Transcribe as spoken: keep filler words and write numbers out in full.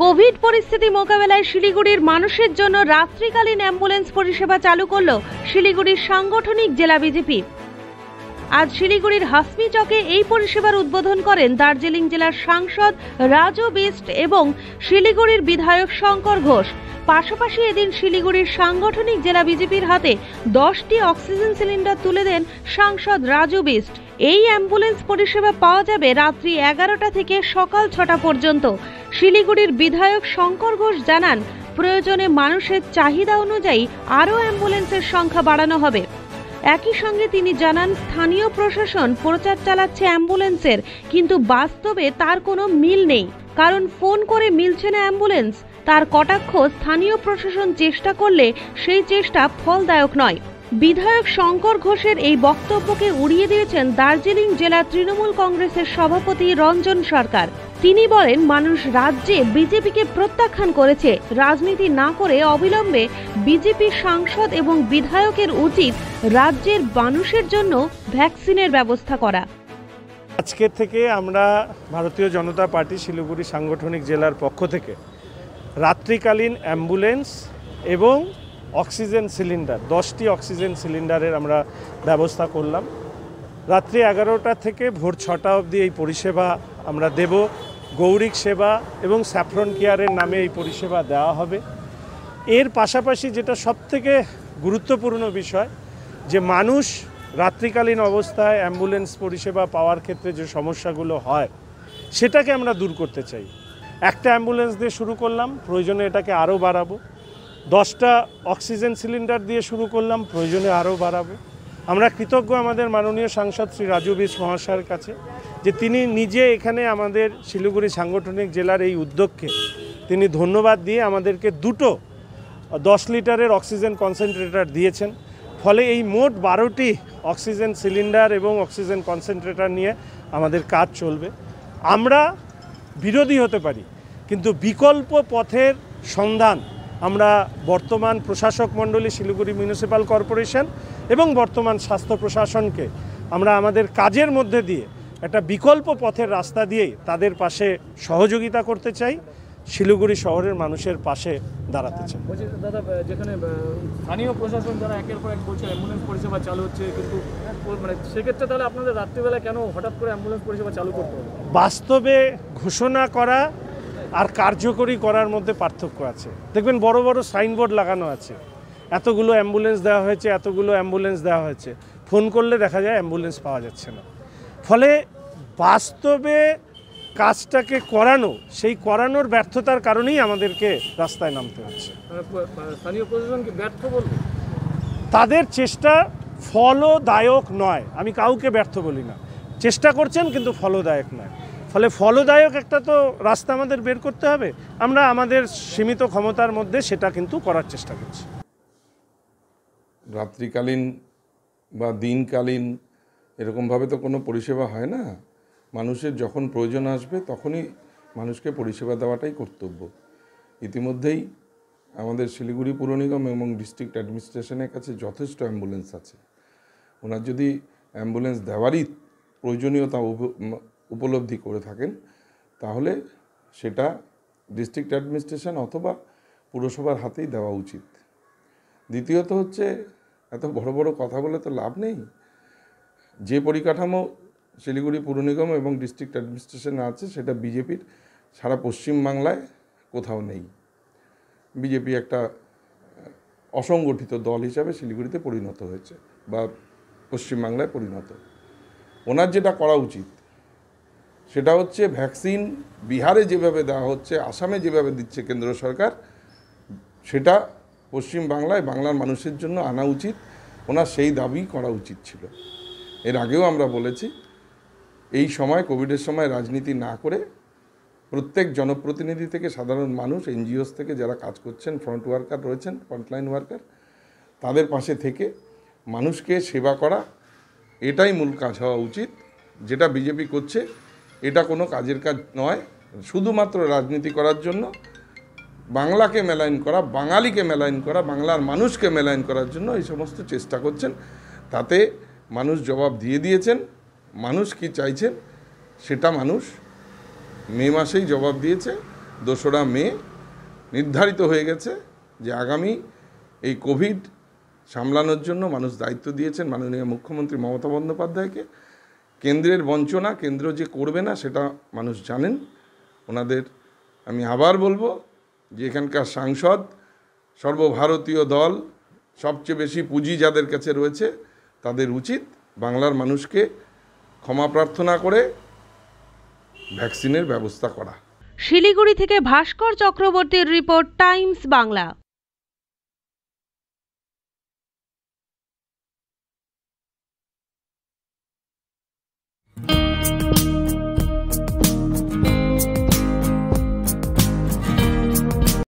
Covid পরিস্থিতি মোকাবেলায় শিলিগুড়ির মানুষের জন্য রাত্রিকালীন অ্যাম্বুলেন্স পরিষেবা চালু করল শিলিগুড়ির সাংগঠনিক জেলা বিজেপি। আজ শিলিগুড়ির হাসমি চকে এই পরিষেবার উদ্বোধন করেন দার্জিলিং জেলার সাংসদ রাজু বিস্ট এবং শিলিগুড়ির বিধায়ক শঙ্কর ঘোষ। পাশাপাশি এদিন শিলিগুড়ির সাংগঠনিক জেলা বিজেপির হাতে দশটি অক্সিজেন সিলিন্ডার তুলে দেন সাংসদ রাজু বিস্ট। এই অ্যাম্বুলেন্স পরিষেবা পাওয়া যাবে রাত্রি এগারোটা থেকে সকাল ছটা পর্যন্ত। শিলিগুড়ির বিধায়ক শঙ্কর ঘোষ জানান, প্রয়োজনে মানুষের চাহিদা অনুযায়ী আরও অ্যাম্বুলেন্সের সংখ্যা বাড়ানো হবে। একই সঙ্গে তিনি জানান, স্থানীয় প্রশাসন প্রচার চালাচ্ছে অ্যাম্বুলেন্সের, কিন্তু বাস্তবে তার কোনো মিল নেই। কারণ ফোন করে মিলছে না অ্যাম্বুলেন্স। তার কটাক্ষ, স্থানীয় প্রশাসন চেষ্টা করলে সেই চেষ্টা ফলদায়ক নয়। বিধায়ক শঙ্কর ঘোষের এই বক্তব্যকে উড়িয়ে দিয়েছেন দার্জিলিং জেলা তৃণমূল কংগ্রেসের সভাপতি রঞ্জন সরকার। তিনি বলেন, মানুষ রাজ্যে বিজেপিকে প্রত্যাখ্যান করেছে। রাজনীতি না করে অবিলম্বে বিজেপি সাংসদ এবং বিধায়কের উচিত রাজ্যের মানুষের জন্য ভ্যাকসিনের ব্যবস্থা করা। আজকে থেকে আমরা ভারতীয় জনতা পার্টি শিলিগুড়ি সাংগঠনিক জেলার পক্ষ থেকে রাত্রিকালীন অ্যাম্বুলেন্স এবং অক্সিজেন সিলিন্ডার দশটি অক্সিজেন সিলিন্ডারের আমরা ব্যবস্থা করলাম। রাত্রি এগারোটা থেকে ভোর ছটা অবধি এই পরিষেবা আমরা দেব। গৌরিক সেবা এবং স্যাফরন কেয়ারের নামে এই পরিষেবা দেওয়া হবে। এর পাশাপাশি যেটা সবথেকে গুরুত্বপূর্ণ বিষয়, যে মানুষ রাত্রিকালীন অবস্থায় অ্যাম্বুলেন্স পরিষেবা পাওয়ার ক্ষেত্রে যে সমস্যাগুলো হয় সেটাকে আমরা দূর করতে চাই। একটা অ্যাম্বুলেন্স দিয়ে শুরু করলাম, প্রয়োজনে এটাকে আরও বাড়াবো। দশটা অক্সিজেন সিলিন্ডার দিয়ে শুরু করলাম, প্রয়োজনে আরও বাড়াবো। আমরা কৃতজ্ঞ আমাদের মাননীয় সাংসদ শ্রী রাজু বিস্ট মহাশয়ের কাছে, যে তিনি নিজে এখানে আমাদের শিলিগুড়ি সাংগঠনিক জেলার এই উদ্যোগকে তিনি ধন্যবাদ দিয়ে আমাদেরকে দুটো দশ লিটারের অক্সিজেন কনসেন্ট্রেটর দিয়েছেন। ফলে এই মোট বারোটি অক্সিজেন সিলিন্ডার এবং অক্সিজেন কনসেন্ট্রেটর নিয়ে আমাদের কাজ চলবে। আমরা বিরোধী হতে পারি, কিন্তু বিকল্প পথের সন্ধান আমরা বর্তমান প্রশাসক মণ্ডলী শিলিগুড়ি মিউনিসিপ্যাল কর্পোরেশন এবং বর্তমান স্বাস্থ্য প্রশাসনকে আমরা আমাদের কাজের মধ্যে দিয়ে একটা বিকল্প পথের রাস্তা দিয়েই তাদের পাশে সহযোগিতা করতে চাই, শিলিগুড়ি শহরের মানুষের পাশে দাঁড়াতে চাই। দাদা, যেখানে স্থানীয় প্রশাসন যারা একের পর এক বলছে অ্যাম্বুলেন্স পরিষেবা চালু হচ্ছে, কিন্তু মানে সেক্ষেত্রে তাহলে আপনাদের রাত্রিবেলা কেন হঠাৎ করে অ্যাম্বুলেন্স পরিষেবা চালু করতে হবে? বাস্তবে ঘোষণা করা আর কার্যকরী করার মধ্যে পার্থক্য আছে। দেখবেন বড় বড় সাইনবোর্ড লাগানো আছে, এতগুলো অ্যাম্বুলেন্স দেওয়া হয়েছে, এতগুলো অ্যাম্বুলেন্স দেওয়া হয়েছে। ফোন করলে দেখা যায় অ্যাম্বুলেন্স পাওয়া যাচ্ছে না। ফলে বাস্তবে কাজটাকে করানো, সেই করানোর ব্যর্থতার কারণেই আমাদেরকে রাস্তায় নামতে হচ্ছে। স্থানীয় প্রশাসন কি ব্যর্থ বলবে? তাদের চেষ্টা ফলদায়ক নয়। আমি কাউকে ব্যর্থ বলি না, চেষ্টা করছেন কিন্তু ফলদায়ক নয়। ফলে ফলদায়ক একটা তো রাস্তা আমাদের বের করতে হবে। আমরা আমাদের সীমিত ক্ষমতার মধ্যে সেটা কিন্তু করার চেষ্টা করছি। রাত্রিকালীন বা দিনকালীন এরকমভাবে তো কোনো পরিষেবা হয় না। মানুষের যখন প্রয়োজন আসবে তখনই মানুষকে পরিষেবা দেওয়াটাই কর্তব্য। ইতিমধ্যেই আমাদের শিলিগুড়ি পুর নিগম এবং ডিস্ট্রিক্ট অ্যাডমিনিস্ট্রেশনের কাছে যথেষ্ট অ্যাম্বুলেন্স আছে। ওনার যদি অ্যাম্বুলেন্স দেওয়ারই প্রয়োজনীয়তা উপলব্ধি করে থাকেন, তাহলে সেটা ডিস্ট্রিক্ট অ্যাডমিনিস্ট্রেশন অথবা পুরসভার হাতেই দেওয়া উচিত। দ্বিতীয়ত হচ্ছে, এত বড় বড় কথা বলে তো লাভ নেই। যে পরিকাঠামো শিলিগুড়ি পুর নিগম এবং ডিস্ট্রিক্ট অ্যাডমিনিস্ট্রেশনে আছে সেটা বিজেপির সারা পশ্চিমবাংলায় কোথাও নেই। বিজেপি একটা অসংগঠিত দল হিসাবে শিলিগুড়িতে পরিণত হয়েছে বা পশ্চিমবাংলায় পরিণত। ওনার যেটা করা উচিত সেটা হচ্ছে ভ্যাকসিন বিহারে যেভাবে দেওয়া হচ্ছে, আসামে যেভাবে দিচ্ছে কেন্দ্র সরকার, সেটা পশ্চিমবাংলায় বাংলার মানুষের জন্য আনা উচিত। ওনার সেই দাবি করা উচিত ছিল। এর আগেও আমরা বলেছি, এই সময় কোভিডের সময় রাজনীতি না করে প্রত্যেক জনপ্রতিনিধি থেকে সাধারণ মানুষ, এনজিওস থেকে যারা কাজ করছেন, ফ্রন্ট ওয়ার্কার রয়েছেন, ফ্রন্টলাইন ওয়ার্কার, তাদের পাশে থেকে মানুষকে সেবা করা, এটাই মূল কাজ হওয়া উচিত। যেটা বিজেপি করছে এটা কোনো কাজের কাজ নয়। শুধুমাত্র রাজনীতি করার জন্য, বাংলাকে মেলাইন করা, বাঙালিকে মেলাইন করা, বাংলার মানুষকে মেলাইন করার জন্য এই সমস্ত চেষ্টা করছেন। তাতে মানুষ জবাব দিয়ে দিয়েছেন। মানুষ কি চাইছেন সেটা মানুষ মে মাসেই জবাব দিয়েছে। দোসরা মে নির্ধারিত হয়ে গেছে যে আগামী এই কোভিড সামলানোর জন্য মানুষ দায়িত্ব দিয়েছেন মাননীয় মুখ্যমন্ত্রী মমতা বন্দ্যোপাধ্যায়কে। কেন্দ্রের বঞ্চনা কেন্দ্র যে করবে না সেটা মানুষ জানেন। ওনাদের আমি আবার বলবো যে এখানকার সাংসদ, সর্বভারতীয় দল, সবচেয়ে বেশি পুঁজি যাদের কাছে রয়েছে তাদের উচিত বাংলার মানুষকে ক্ষমা প্রার্থনা করে ভ্যাকসিনের ব্যবস্থা করা। শিলিগুড়ি থেকে ভাস্কর চক্রবর্তীর রিপোর্ট, টাইমস বাংলা।